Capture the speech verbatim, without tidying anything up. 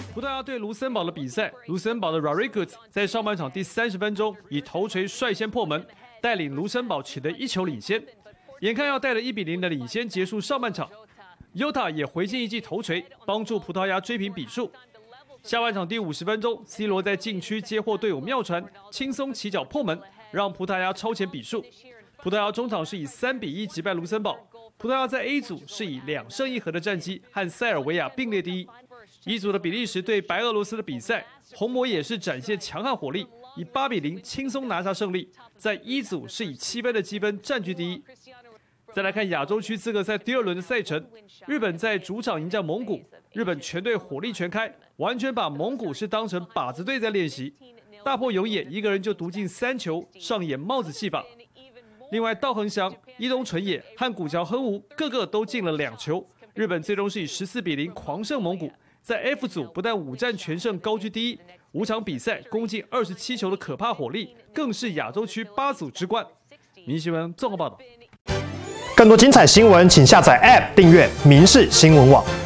葡萄牙对卢森堡的比赛，卢森堡的 Rodriguez 在上半场第三十分钟以头槌率先破门，带领卢森堡取得一球领先。眼看要带着一比零的领先结束上半场 ，Jota 也回敬一记头槌，帮助葡萄牙追平比数。下半场第五十分钟 ，C 罗在禁区接获队友妙传，轻松起脚破门，让葡萄牙超前比数。葡萄牙中场是以三比一击败卢森堡。葡萄牙在 A 组是以两胜一和的战绩和塞尔维亚并列第一。一组的比利时对白俄罗斯的比赛，红魔也是展现强悍火力，以八比零轻松拿下胜利，在一组是以七分的积分占据第一。再来看亚洲区资格赛第二轮的赛程，日本在主场迎战蒙古，日本全队火力全开，完全把蒙古是当成靶子队在练习。大破永野一个人就独进三球，上演帽子戏法。另外，道恒祥、伊东纯也和古桥亨吾个个都进了两球，日本最终是以十四比零狂胜蒙古，在 F 组不但五战全胜高居第一，五场比赛攻进二十七球的可怕火力，更是亚洲区八组之冠。民新闻综合报道。 更多精彩新闻，请下载 App 订阅民视新闻网。